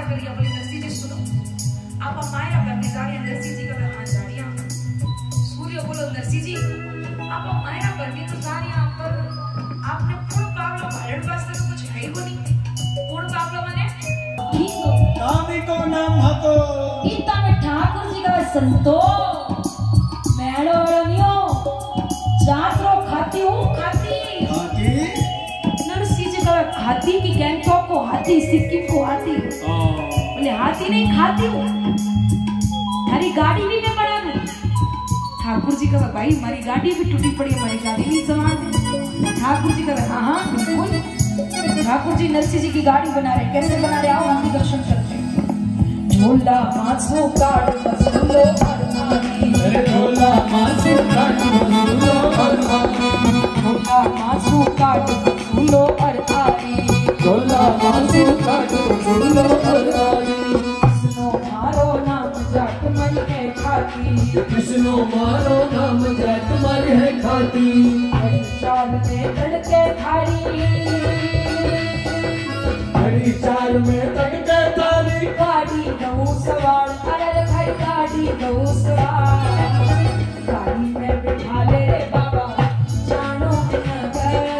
करिया बोली नरसिंह जी सुनो आप मायरा करने जा रही हैं। नरसिंह जी का हाथ जा रही हैं। सूर्य बोलो नरसिंह जी आप मायरा करने तो जा रही हैं पर आपने पूर्ण पावलो भारत वास्ते तो कुछ है ही नहीं। पूर्ण पावलो माने कामी को नाम हतो गीता में ठाकुर जी का संतो मेड़ो वालोनियो जात्रो खाती हूँ खाती नरसिंह जी का खाती की गैंगटॉक को हाथी सिक्किम को हाथी बोले हाथी नहीं खाती हूँ थारी गाड़ी भी मैं बना दूँ। ठाकुर जी का भाई हमारी गाड़ी भी टूटी पड़ी हमारी गाड़ी नहीं संभाल। ठाकुर जी का हाँ हाँ बिल्कुल। ठाकुर जी नरसिंह जी की गाड़ी बना रहे कैसे बना रहे आओ हम भी दर्शन करते हैं। झोला मासू काट बसुलो अरमानी झोला मासू काट बसुलो अरमानी झोला मासू काट बसुलो अरमानी झोला मासू काट बसुलो अरमानी कृष्णो मारो नाम जाट मरी है खाती कृष्णो मारो नाम जाट मरी है खाती हरी चाल में तड़के थारी हरी चाल में तड़के थारी गाड़ी नौ सवार अरे भाई गाड़ी नौ सवार गाड़ी में बिठा ले रे बाबा जानो नगर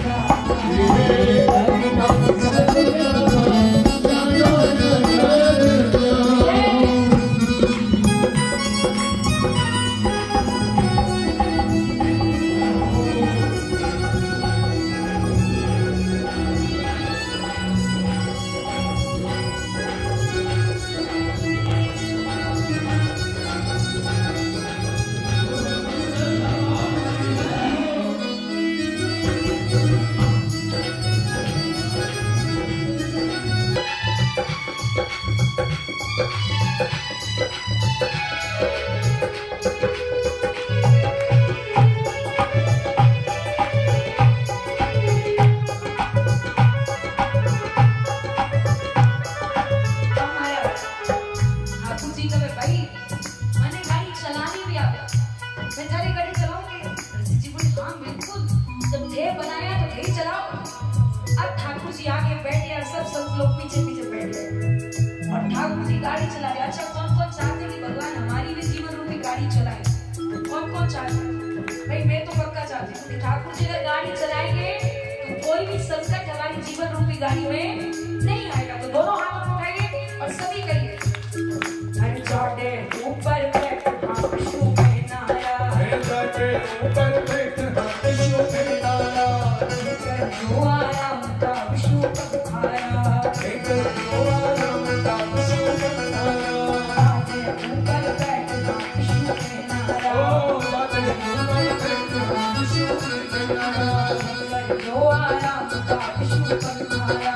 गाड़ी में नहीं आएगा तो दोनों हाथों को उठाइए और सभी कहिए हर चौड़े ऊपर बैठ हाँ विष्णु में नारा हर चौड़े ऊपर बैठ हाँ विष्णु में नारा जो आराम का विष्णु पधारा जो आराम का विष्णु पधारा चौड़े ऊपर बैठ हाँ विष्णु में नारा चौड़े ऊपर बैठ हाँ विष्णु में नारा जो आराम का विष्णु पधारा